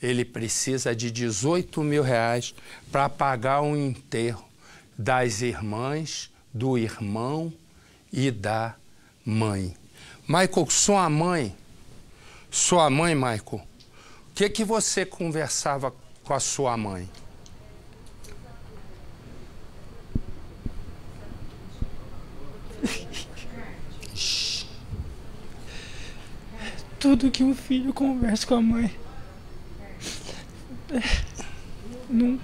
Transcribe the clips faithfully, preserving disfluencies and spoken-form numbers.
ele precisa de dezoito mil reais para pagar o enterro das irmãs, do irmão e da mãe. Michael, sua mãe, sua mãe, Michael, o que que você conversava com a sua mãe? Tudo que um filho conversa com a mãe. Não.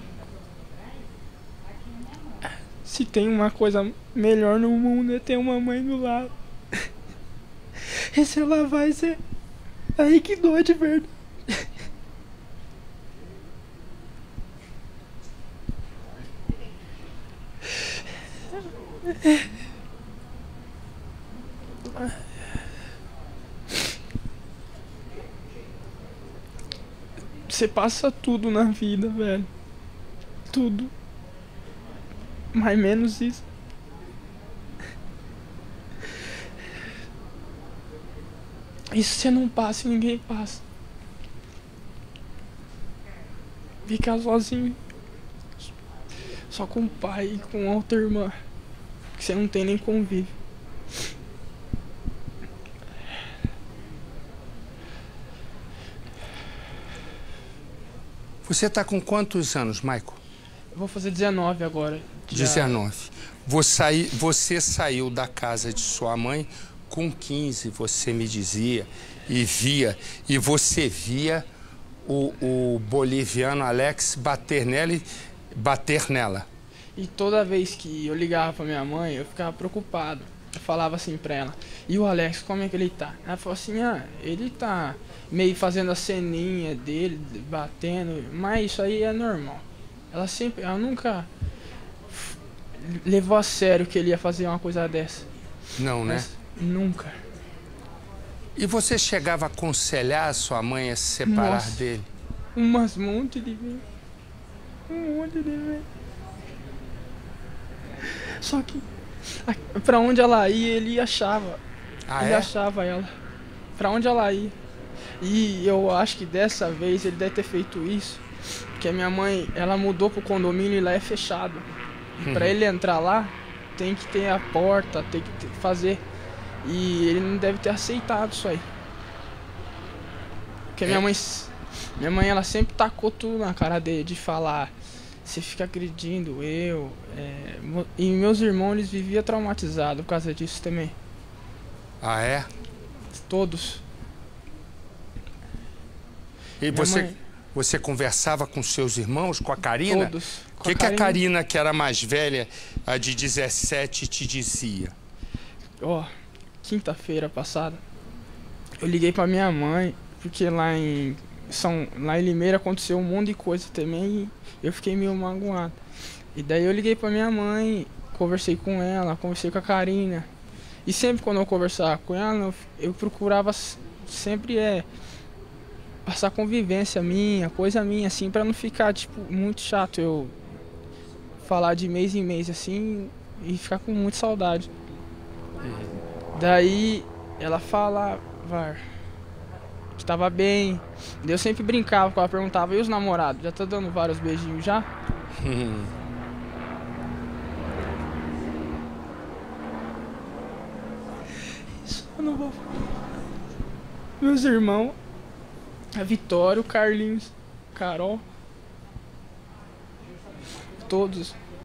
Se tem uma coisa melhor no mundo é ter uma mãe do lado. E se ela vai ser. Aí que dói de verdade. Você passa tudo na vida, velho. Tudo. Mas menos isso. Isso você não passa e ninguém passa. Ficar sozinho. Só com o pai e com outra irmã. Que você não tem nem convívio. Você está com quantos anos, Michael? Eu vou fazer dezenove agora. Já... dezenove. Você, você saiu da casa de sua mãe com quinze, você me dizia, e via, e você via o, o boliviano Alex bater nela, e, bater nela. E toda vez que eu ligava pra minha mãe, eu ficava preocupado. Eu falava assim pra ela, e o Alex, como é que ele tá? Ela falou assim, ah, ele tá meio fazendo a ceninha dele, batendo, mas isso aí é normal. Ela sempre, ela nunca levou a sério que ele ia fazer uma coisa dessa. Não, né? Mas, nunca. E você chegava a aconselhar a sua mãe a se separar Nossa, dele? Umas monte de vezes. Um monte de vezes. Só que pra onde ela ia, ele achava. Ah, ele é? achava ela. Pra onde ela ia. E eu acho que dessa vez ele deve ter feito isso. Porque a minha mãe, ela mudou pro condomínio e lá é fechado. E pra ele entrar lá, tem que ter a porta, tem que ter, fazer. E ele não deve ter aceitado isso aí. Porque é. minha mãe, minha mãe, ela sempre tacou tudo na cara dele, de falar, você fica agredindo eu. É, e meus irmãos, eles viviam traumatizados por causa disso também. Ah, é? Todos. E Minha você, mãe... você conversava com seus irmãos, com a Karina? Todos. O que, que a Karina, que era mais velha, a de dezessete, te dizia? Ó, oh, quinta-feira passada, eu liguei pra minha mãe, porque lá em São, lá em Limeira aconteceu um monte de coisa também e eu fiquei meio magoado. E daí eu liguei pra minha mãe, conversei com ela, conversei com a Karina. E sempre quando eu conversava com ela, eu, eu procurava sempre é passar convivência minha, coisa minha, assim, pra não ficar, tipo, muito chato eu falar de mês em mês, assim, e ficar com muita saudade. Daí ela falava que tava bem. Daí eu sempre brincava com ela, perguntava, e os namorados? Já tá dando vários beijinhos já? Isso eu não vou falar. Meus irmãos, a Vitória, o Carlinhos, Carol, todos.